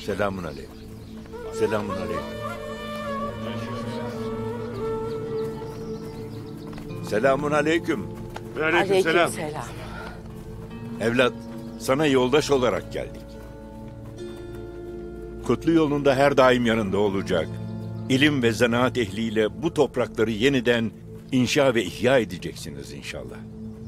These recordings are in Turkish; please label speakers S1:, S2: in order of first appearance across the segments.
S1: Selamun aleyküm. Selamun aleyküm. Selamun aleyküm.
S2: Aleykümselam.
S1: Evlat, sana yoldaş olarak geldik. Kutlu yolunda her daim yanında olacak. İlim ve zanaat ehliyle bu toprakları yeniden inşa ve ihya edeceksiniz inşallah.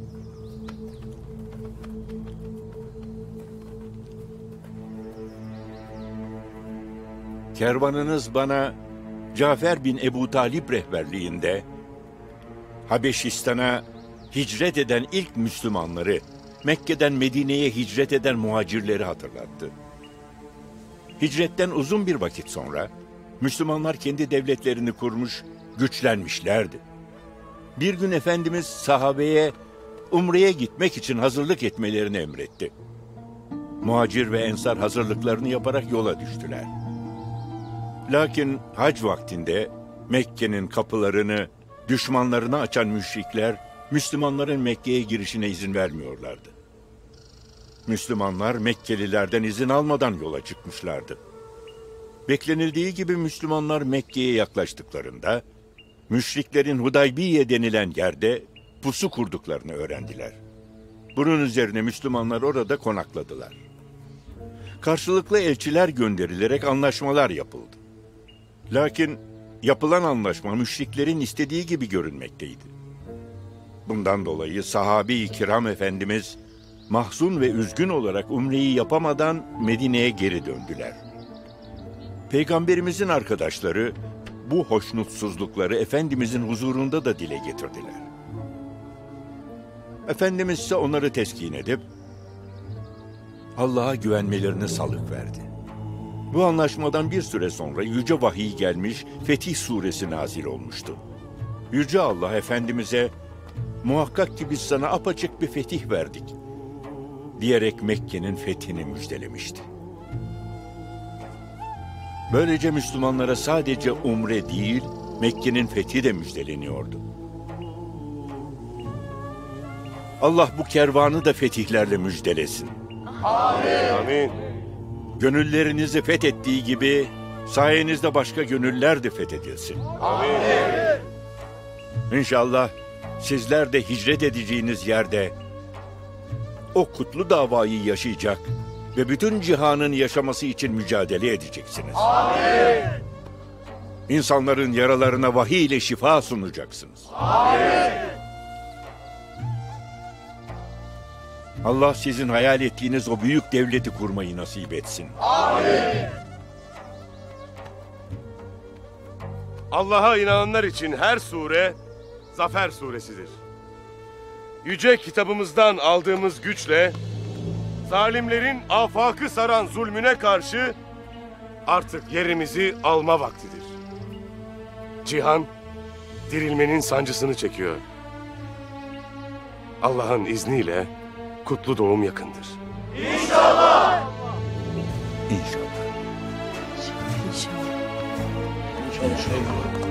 S1: Kervanınız bana Cafer bin Ebu Talip rehberliğinde Habeşistan'a hicret eden ilk Müslümanları, Mekke'den Medine'ye hicret eden muhacirleri hatırlattı. Hicretten uzun bir vakit sonra Müslümanlar kendi devletlerini kurmuş, güçlenmişlerdi. Bir gün Efendimiz sahabeye Umre'ye gitmek için hazırlık etmelerini emretti. Muhacir ve ensar hazırlıklarını yaparak yola düştüler. Lakin hac vaktinde Mekke'nin kapılarını düşmanlarına açan müşrikler, Müslümanların Mekke'ye girişine izin vermiyorlardı. Müslümanlar Mekkelilerden izin almadan yola çıkmışlardı. Beklenildiği gibi Müslümanlar Mekke'ye yaklaştıklarında, müşriklerin Hudaybiye denilen yerde pusu kurduklarını öğrendiler. Bunun üzerine Müslümanlar orada konakladılar. Karşılıklı elçiler gönderilerek anlaşmalar yapıldı. Lakin yapılan anlaşma müşriklerin istediği gibi görünmekteydi. Bundan dolayı sahabe-i kiram efendimiz mahzun ve üzgün olarak umreyi yapamadan Medine'ye geri döndüler. Peygamberimizin arkadaşları bu hoşnutsuzlukları Efendimizin huzurunda da dile getirdiler. Efendimiz ise onları teskin edip Allah'a güvenmelerini salıkverdi. Bu anlaşmadan bir süre sonra Yüce Vahiy gelmiş, Fetih Suresi nazil olmuştu. Yüce Allah Efendimiz'e muhakkak ki biz sana apaçık bir fetih verdik diyerek Mekke'nin fethini müjdelemişti. Böylece Müslümanlara sadece umre değil, Mekke'nin fethi de müjdeleniyordu. Allah bu kervanı da fetihlerle müjdelesin.
S2: Amin.
S3: Amin.
S1: Gönüllerinizi fethettiği gibi sayenizde başka gönüller de fethedilsin.
S2: Amin.
S1: İnşallah sizler de hicret edeceğiniz yerde o kutlu davayı yaşayacak ve bütün cihanın yaşaması için mücadele edeceksiniz.
S2: Amin.
S1: İnsanların yaralarına vahiy ile şifa sunacaksınız.
S2: Amin.
S1: Allah sizin hayal ettiğiniz o büyük devleti kurmayı nasip etsin.
S2: Amin.
S3: Allah'a inananlar için her sure Zafer suresidir. Yüce kitabımızdan aldığımız güçle zalimlerin afakı saran zulmüne karşı artık yerimizi alma vaktidir. Cihan dirilmenin sancısını çekiyor. Allah'ın izniyle kutlu doğum yakındır.
S2: İnşallah.
S1: İnşallah.
S2: İnşallah.